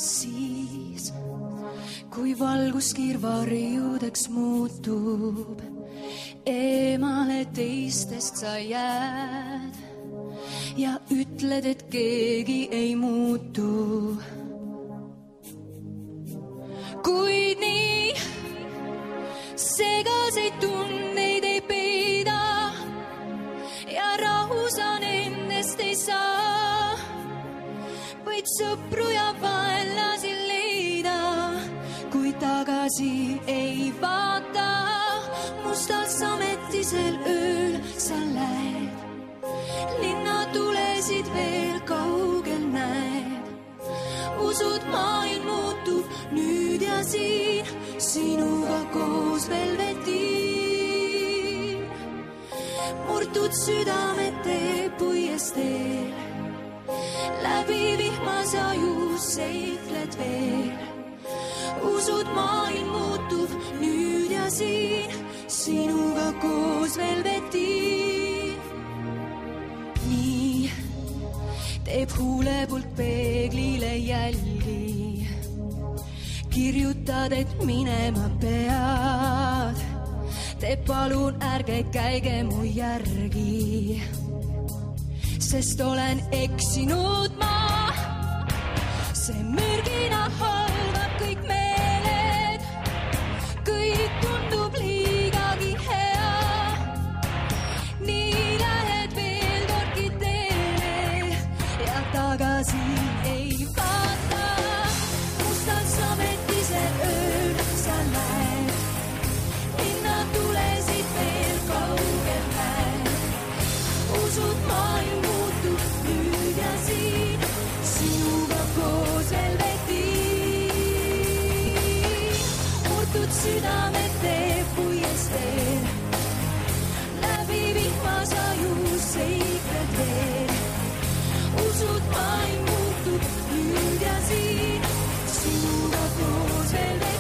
siis, kui valguskiir varjudeks muutub, eemale teistest sa jääd ja ütled, et keegi ei muutu. Kuid nii segaseid tunneid ei peida ja rahu sa nendest ei saa, vaid sõpru ja vaenlasi leida, kui tagasi ei vaata. Mustal sametisel ööl sa lähed, linnatulesid veel kaugel näed. Usud maailm muutub nüüd ja siin, sinuga koos veel vetiin. Murtud südamed teeb puiesteel, läbi vihma sa ju seikled veel. Usud maailm muutub nüüd ja siin, sinuga koos veel vetiin. Nii teeb huulepulk peeglile jälgi, kirjutad, et minema pead. Te palun ärge käige mu järgi, sest olen eksinud ma. See mürgina halvab kõik meeled, kõik tundub liigagi hea. Nii lähed veel kordki teele ja tagasi ei vaata. Mustal sametisel ööl sa lähed, linnad tulesid veel kaugel näed. Usud maailm muutub nüüd ja siin, sinuga koos veel vetiin. Murtud südamed teeb puiesteel, läbi vihma sa ju seikled veel. Usud maailm muutub nüüd ja siin, sinuga koos veel vetiin.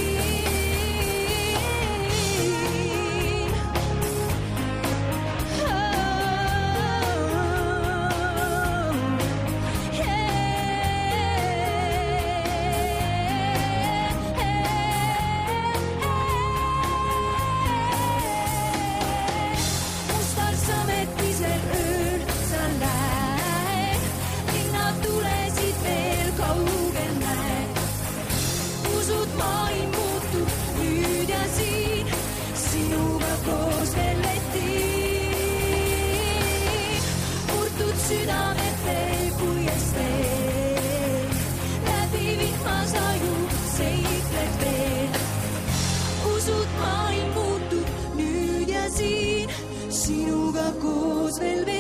Mustal sametisel ööl sa lähed, linnad tulesid veel kaugel näed. Usud maailm muutub nüüd ja siin, sinuga koos veel vetiin. Murtud südamed teeb puiesteel, läbi vihma sa ju seikled veel. Usud maailm muutub nüüd ja siin, sinuga koos veel vetiin.